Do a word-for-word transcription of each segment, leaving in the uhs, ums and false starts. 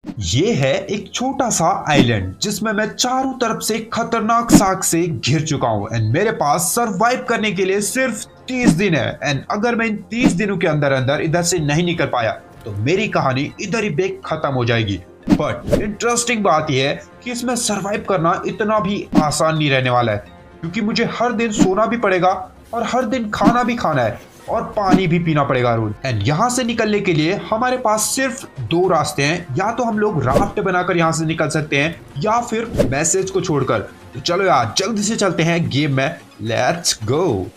ये है एक छोटा सा आइलैंड जिसमें मैं चारों तरफ से खतरनाक शार्क से घिर चुका हूँ एंड मेरे पास सरवाइव करने के लिए सिर्फ तीस दिन है। एंड अगर मैं इन तीस दिनों के अंदर अंदर इधर से नहीं निकल पाया तो मेरी कहानी इधर ही पे खत्म हो जाएगी। बट इंटरेस्टिंग बात यह है कि इसमें सरवाइव करना इतना भी आसान नहीं रहने वाला है, क्योंकि मुझे हर दिन सोना भी पड़ेगा और हर दिन खाना भी खाना है और पानी भी पीना पड़ेगा रोज। एंड यहाँ से निकलने के लिए हमारे पास सिर्फ दो रास्ते हैं, या तो हम लोग राफ्ट बनाकर यहाँ से निकल सकते हैं या फिर मैसेज को छोड़कर। तो चलो यार जल्दी से चलते हैं गेम में, लेट्स गो।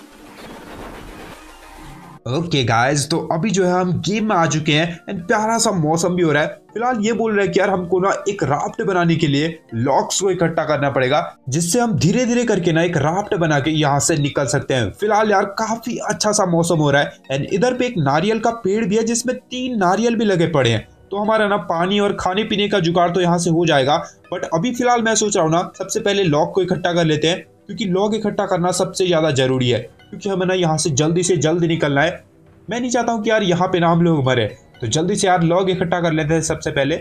ओके गाइस, तो अभी जो है हम गेम में आ चुके हैं एंड प्यारा सा मौसम भी हो रहा है। फिलहाल ये बोल रहे हैं कि यार हमको ना एक राफ्ट बनाने के लिए लॉक्स को इकट्ठा करना पड़ेगा, जिससे हम धीरे धीरे करके ना एक राफ्ट बना के यहाँ से निकल सकते हैं। फिलहाल यार काफी अच्छा सा मौसम हो रहा है एंड इधर पे एक नारियल का पेड़ भी है जिसमें तीन नारियल भी लगे पड़े हैं। तो हमारा ना पानी और खाने पीने का जुगाड़ तो यहाँ से हो जाएगा। बट अभी फिलहाल मैं सोच रहा हूँ ना सबसे पहले लॉक को इकट्ठा कर लेते हैं, क्योंकि लॉक इकट्ठा करना सबसे ज्यादा जरूरी है, क्योंकि हमें ना यहाँ से जल्दी से जल्दी निकलना है। मैं नहीं चाहता हूँ कि यार यहाँ पे ना हम लोग मरे, तो जल्दी से यार लॉग इकट्ठा कर लेते हैं सबसे पहले।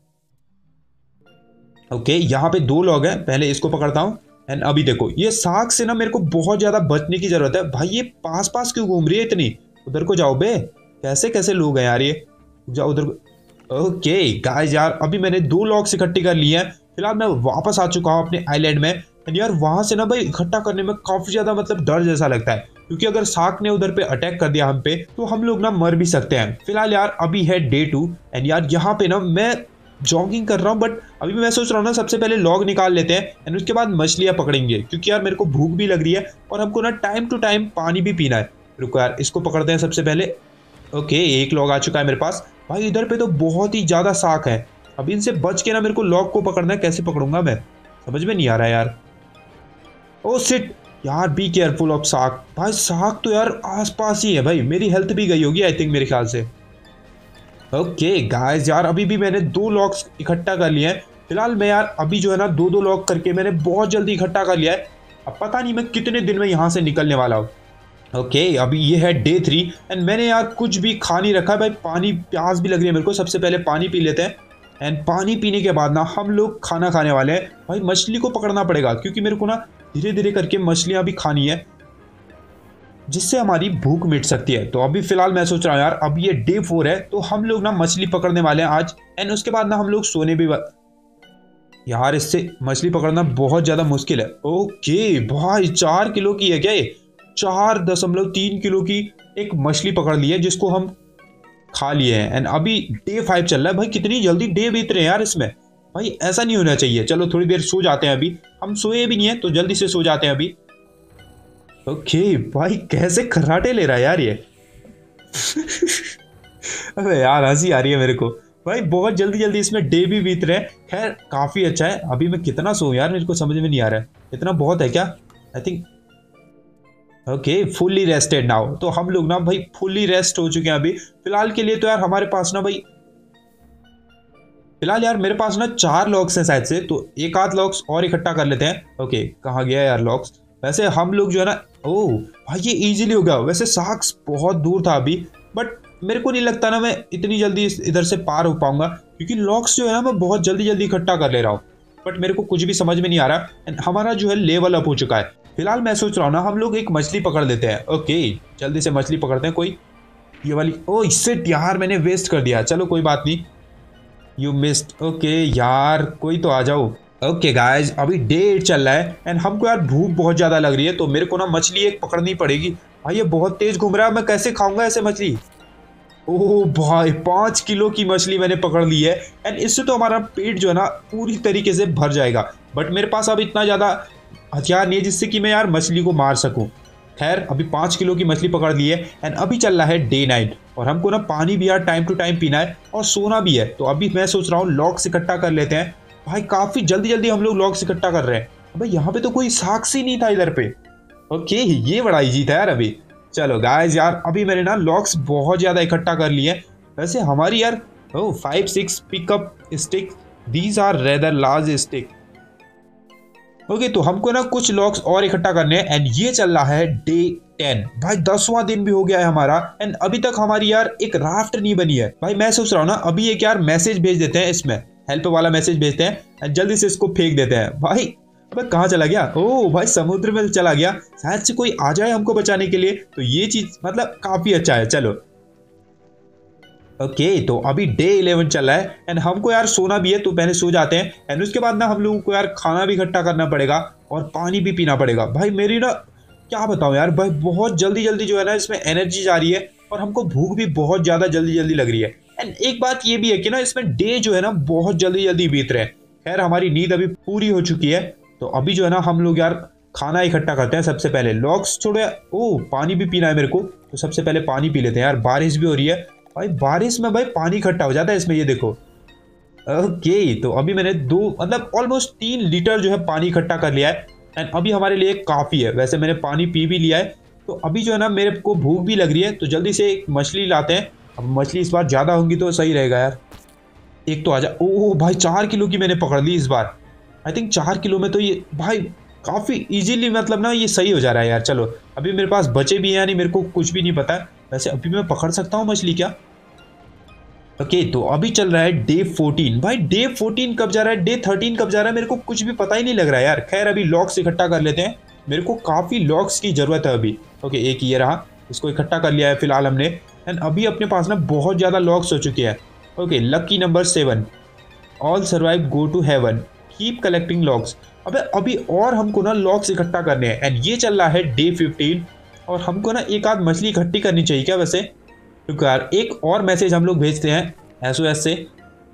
ओके, यहाँ पे दो लॉग हैं, पहले इसको पकड़ता हूँ। एंड अभी देखो ये शार्क से ना मेरे को बहुत ज्यादा बचने की जरूरत है। भाई ये पास पास क्यों घूम रही है इतनी? उधर को जाओ बे, कैसे कैसे लोग हैं यार ये, जाओ उधर को। ओके गाइस, यार अभी मैंने दो लॉग्स इकट्ठी कर लिए हैं। फिलहाल मैं वापस आ चुका हूँ अपने आइलैंड में। एंड यार वहां से ना भाई इकट्ठा करने में काफी ज्यादा मतलब डर जैसा लगता है, क्योंकि अगर शार्क ने उधर पे अटैक कर दिया हम पे तो हम लोग ना मर भी सकते हैं। फिलहाल यार अभी है डे टू एंड यार यहाँ पे ना मैं जॉगिंग कर रहा हूँ, बट अभी मैं सोच रहा हूँ ना सबसे पहले लॉग निकाल लेते हैं एंड उसके बाद मछलियाँ पकड़ेंगे, क्योंकि यार मेरे को भूख भी लग रही है और हमको ना टाइम टू टाइम पानी भी पीना है। रुको यार इसको पकड़ते हैं सबसे पहले। ओके, एक लॉग आ चुका है मेरे पास। भाई इधर पे तो बहुत ही ज्यादा शार्क है, अभी इनसे बच के ना मेरे को लॉग को पकड़ना है। कैसे पकड़ूंगा मैं, समझ में नहीं आ रहा है यार। ओ शिट यार, बी केयरफुल ऑफ शार्क। भाई शार्क तो यार आसपास ही है भाई, मेरी हेल्थ भी गई होगी आई थिंक मेरे ख्याल से। ओके गाइस, यार अभी भी मैंने दो लॉक्स इकट्ठा कर लिए हैं। फिलहाल मैं यार अभी जो है ना दो दो लॉक करके मैंने बहुत जल्दी इकट्ठा कर लिया है। अब पता नहीं मैं कितने दिन में यहाँ से निकलने वाला हूँ। ओके अभी ये है डे थ्री एंड मैंने यार कुछ भी खा नहीं रखा है भाई। पानी प्यास भी लग रही है मेरे को, सबसे पहले पानी पी लेते हैं एंड पानी पीने के बाद ना हम लोग खाना खाने वाले हैं। भाई मछली को पकड़ना पड़ेगा, क्योंकि मेरे को ना धीरे धीरे करके मछलियां भी खानी है, जिससे हमारी भूख मिट सकती है। तो अभी फिलहाल मैं सोच रहा हूँ यार अब ये डे फोर है तो हम लोग ना मछली पकड़ने वाले हैं आज एंड उसके बाद ना हम लोग सोने भी। यार इससे मछली पकड़ना बहुत ज्यादा मुश्किल है। ओके भाई चार किलो की है क्या ये? चार दशमलव तीन किलो की एक मछली पकड़ ली है, जिसको हम खा लिए हैं एंड अभी डे फाइव चल रहा है। भाई कितनी जल्दी डे बीत रहे हैं यार इसमें, भाई ऐसा नहीं होना चाहिए। चलो थोड़ी देर सो जाते हैं, अभी हम सोए भी नहीं है तो जल्दी से सो जाते हैं अभी। ओके भाई कैसे खर्राटे ले रहा है यार ये अबे यार हंसी आ रही है मेरे को। भाई बहुत जल्दी जल्दी इसमें डे भी बीत रहे हैं। खैर काफी अच्छा है। अभी मैं कितना सोऊं यार, मेरे को समझ में नहीं आ रहा है। इतना बहुत है क्या? I think okay fully rested now. तो हम लोग ना भाई फुल्ली रेस्ट हो चुके हैं अभी फिलहाल के लिए। तो यार हमारे पास ना भाई फिलहाल यार मेरे पास ना चार लॉक्स हैं शायद से, तो एक आध लॉक्स और इकट्ठा कर लेते हैं। ओके कहाँ गया यार लॉक्स? वैसे हम लोग जो है ना, ओह भाई ये इजीली हो गया। वैसे शार्क्स बहुत दूर था अभी, बट मेरे को नहीं लगता ना मैं इतनी जल्दी इधर से पार हो पाऊंगा, क्योंकि लॉक्स जो है ना मैं बहुत जल्दी जल्दी इकट्ठा कर ले रहा हूँ। बट मेरे को कुछ भी समझ में नहीं आ रहा एंड हमारा जो है लेवल अप हो चुका है। फिलहाल मैं सोच रहा हूँ ना हम लोग एक मछली पकड़ लेते हैं। ओके जल्दी से मछली पकड़ते हैं कोई, ये वाली। ओ इससे यार मैंने वेस्ट कर दिया, चलो कोई बात नहीं, यू मिस्ड। ओके यार कोई तो आ जाओ। ओके गाइज अभी डे एट चल रहा है एंड हमको यार भूख बहुत ज़्यादा लग रही है, तो मेरे को ना मछली एक पकड़नी पड़ेगी। भाई ये बहुत तेज घूम रहा है, मैं कैसे खाऊंगा ऐसे मछली? ओह भाई पाँच किलो की मछली मैंने पकड़ ली है एंड इससे तो हमारा पेट जो है ना पूरी तरीके से भर जाएगा। बट मेरे पास अब इतना ज़्यादा हथियार नहीं है जिससे कि मैं यार मछली को मार सकूं। खैर अभी पाँच किलो की मछली पकड़ ली है एंड अभी चल रहा है डे नाइट और हमको ना पानी भी यार टाइम टू टाइम पीना है और सोना भी है। तो अभी मैं सोच रहा हूँ लॉक्स इकट्ठा कर लेते हैं। भाई काफ़ी जल्दी जल्दी हम लोग लॉक्स इकट्ठा कर रहे हैं। अबे यहाँ पे तो कोई शार्क्स ही नहीं था इधर पे। ओके ये बड़ा इजी था यार अभी। चलो गाइस यार अभी मैंने ना लॉक्स बहुत ज़्यादा इकट्ठा कर लिए हैं। वैसे हमारी यार oh five six pickup stick, these are rather large stick. Okay तो हमको ना कुछ लॉक्स और इकट्ठा करने हैं एंड ये चल रहा है डे टेन। भाई दसवां दिन भी हो गया है हमारा एंड अभी तक हमारी यार एक राफ्ट नहीं बनी है। भाई मैं सोच रहा हूँ ना अभी एक यार मैसेज भेज देते हैं इसमें, हेल्प वाला मैसेज भेजते हैं एंड जल्दी से इसको फेंक देते हैं। भाई अबे कहाँ चला गया? ओ भाई समुद्र में चला गया, शायद से कोई आ जाए हमको बचाने के लिए। तो ये चीज मतलब काफी अच्छा है। चलो ओके okay, तो अभी डे इलेवन चल रहा है एंड हमको यार सोना भी है, तो पहले सो जाते हैं एंड उसके बाद ना हम लोगों को यार खाना भी इकट्ठा करना पड़ेगा और पानी भी पीना पड़ेगा। भाई मेरी ना क्या बताऊं यार भाई, बहुत जल्दी जल्दी जो है ना इसमें एनर्जी जा रही है और हमको भूख भी बहुत ज़्यादा जल्दी जल्दी लग रही है। एंड एक बात ये भी है कि ना इसमें डे जो है ना बहुत जल्दी जल्दी बीत रहे हैं। खैर हमारी नींद अभी पूरी हो चुकी है, तो अभी जो है ना हम लोग यार खाना इकट्ठा करते हैं। सबसे पहले लॉक्स छोड़े, ओ पानी भी पीना है मेरे को, तो सबसे पहले पानी पी लेते हैं यार। बारिश भी हो रही है भाई, बारिश में भाई पानी इकट्ठा हो जाता है इसमें, ये देखो। ओके तो अभी मैंने दो मतलब ऑलमोस्ट तीन लीटर जो है पानी इकट्ठा कर लिया है एंड अभी हमारे लिए काफ़ी है। वैसे मैंने पानी पी भी लिया है, तो अभी जो है ना मेरे को भूख भी लग रही है, तो जल्दी से एक मछली लाते हैं। अब मछली इस बार ज़्यादा होंगी तो सही रहेगा यार। एक तो आजा। ओह भाई चार किलो की मैंने पकड़ ली इस बार। आई थिंक चार किलो में तो ये भाई काफ़ी इजीली मतलब ना ये सही हो जा रहा है यार। चलो अभी मेरे पास बचे भी हैं, यानी मेरे को कुछ भी नहीं पता है। वैसे अभी मैं पकड़ सकता हूँ मछली क्या? ओके तो अभी चल रहा है डे फोर्टीन। भाई डे फोर्टीन कब जा रहा है, डे थर्टीन कब जा रहा है, मेरे को कुछ भी पता ही नहीं लग रहा है यार। खैर अभी लॉक्स इकट्ठा कर लेते हैं, मेरे को काफ़ी लॉक्स की ज़रूरत है अभी। ओके एक ये रहा, इसको इकट्ठा कर लिया है फिलहाल हमने एंड अभी अपने पास ना बहुत ज़्यादा लॉक्स हो चुके हैं। Okay lucky number seven, all survive go to heaven, keep collecting logs. अबे अभी और हमको ना लॉक्स इकट्ठा करने हैं एंड ये चल रहा है डे फिफ्टीन और हमको ना एक आध मछली इकट्ठी करनी चाहिए क्या वैसे? क्योंकि यार एक और मैसेज हम लोग भेजते हैं एसओएस से,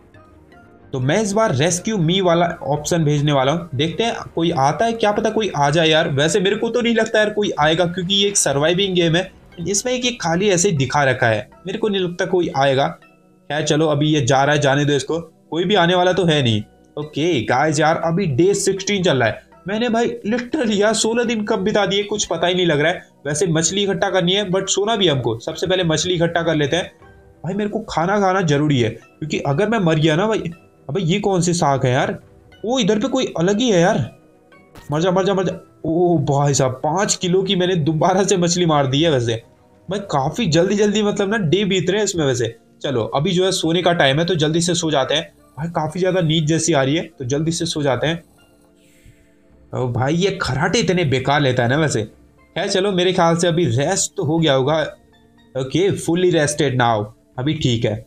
तो मैं इस बार रेस्क्यू मी वाला ऑप्शन भेजने वाला हूँ। देखते हैं कोई आता है, क्या पता कोई आ जाए यार। वैसे मेरे को तो नहीं लगता यार कोई आएगा, क्योंकि ये एक सर्वाइविंग गेम है, इसमें एक, एक खाली ऐसे ही दिखा रखा है। मेरे को नहीं लगता कोई आएगा। खैर चलो अभी ये जा रहा है, जाने दो इसको, कोई भी आने वाला तो है नहीं। ओके गाइस यार अभी डे सिक्सटीन चल रहा है। मैंने भाई लिटरली यार सोलह दिन कब बिता दिए कुछ पता ही नहीं लग रहा है। वैसे मछली इकट्ठा करनी है बट सोना भी हमको। सबसे पहले मछली इकट्ठा कर लेते हैं। भाई मेरे को खाना खाना जरूरी है, क्योंकि अगर मैं मर गया ना भाई। अबे ये कौन सी साग है यार? वो इधर पे कोई अलग ही है यार। मर जा मर जा मर जा। ओह भाई साहब पाँच किलो की मैंने दोबारा से मछली मार दी है। वैसे भाई काफ़ी जल्दी जल्दी मतलब ना डे बीत रहे हैं इसमें। वैसे चलो अभी जो है सोने का टाइम है, तो जल्दी से सो जाते हैं। भाई काफ़ी ज़्यादा नींद जैसी आ रही है, तो जल्दी से सो जाते हैं। ओ भाई ये खराटे इतने बेकार लेता है ना वैसे। खैर चलो मेरे ख्याल से अभी रेस्ट तो हो गया होगा। ओके फुल्ली रेस्टेड नाउ, अभी ठीक है।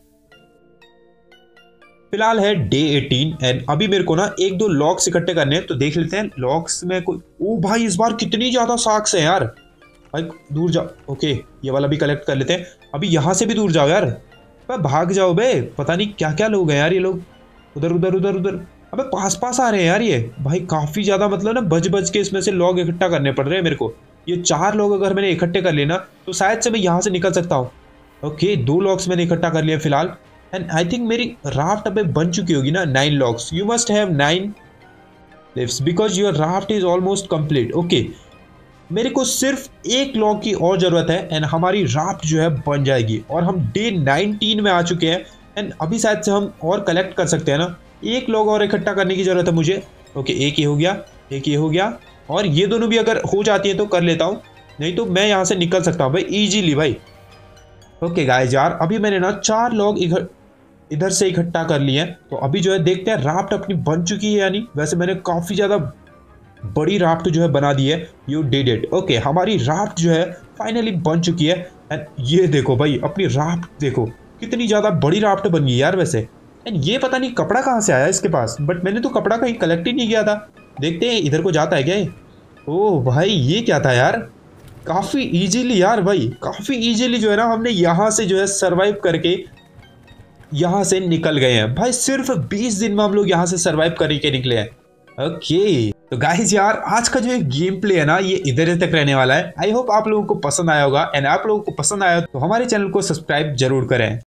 फिलहाल है डे एटीन एंड अभी मेरे को ना एक दो लॉक्स इकट्ठे करने हैं, तो देख लेते हैं लॉक्स में कोई। ओ भाई इस बार कितनी ज़्यादा साक्स है यार। भाई दूर जाओ। ओके ये वाला भी कलेक्ट कर लेते हैं। अभी यहाँ से भी दूर जाओ यार, भाग जाओ बे। पता नहीं क्या क्या लोग हैं यार ये लोग, उधर उधर उधर उधर। अबे पास पास आ रहे हैं यार ये। भाई काफ़ी ज़्यादा मतलब ना बज बज के इसमें से लॉग इकट्ठा करने पड़ रहे हैं मेरे को। ये चार लोग अगर मैंने इकट्ठे कर लिए ना, तो शायद से मैं यहाँ से निकल सकता हूँ। ओके दो लॉक्स मैंने इकट्ठा कर लिए फिलहाल एंड आई थिंक मेरी राफ्ट अब बन चुकी होगी ना। Nine logs, you must have nine lives because your raft is almost complete. Okay मेरे को सिर्फ एक लॉक की और ज़रूरत है एंड हमारी राफ्ट जो है बन जाएगी। और हम डे नाइनटीन में आ चुके हैं एंड अभी शायद से हम और कलेक्ट कर सकते हैं ना। एक लॉग और इकट्ठा करने की ज़रूरत है मुझे। ओके एक ही हो गया, एक ये हो गया, और ये दोनों भी अगर हो जाती है तो कर लेता हूँ, नहीं तो मैं यहाँ से निकल सकता हूँ भाई ईजीली भाई। ओके गाइस यार अभी मैंने ना चार लॉग इधर इधर से इकट्ठा कर लिए हैं, तो अभी जो है देखते हैं राफ्ट अपनी बन चुकी है यानी। वैसे मैंने काफ़ी ज़्यादा बड़ी राफ्ट जो है बना दी है। You did it. ओके हमारी राफ्ट जो है फाइनली बन चुकी है एंड ये देखो भाई अपनी राफ्ट देखो कितनी ज़्यादा बड़ी राफ्ट बन गई यार वैसे। एंड ये पता नहीं कपड़ा कहाँ से आया इसके पास, बट मैंने तो कपड़ा कहीं कलेक्ट ही नहीं किया था। देखते हैं इधर को जाता है क्या ये। ओह भाई ये क्या था यार, काफ़ी इजीली यार भाई, काफ़ी इजीली जो है ना हमने यहाँ से जो है सरवाइव करके यहाँ से निकल गए हैं भाई। सिर्फ बीस दिन में हम लोग यहाँ से सरवाइव करके निकले हैं। ओके तो गाइस यार आज का जो गेम प्ले है ना ये इधर तक रहने वाला है। आई होप आप लोगों को पसंद आया होगा एंड आप लोगों को पसंद आया तो हमारे चैनल को सब्सक्राइब जरूर करें।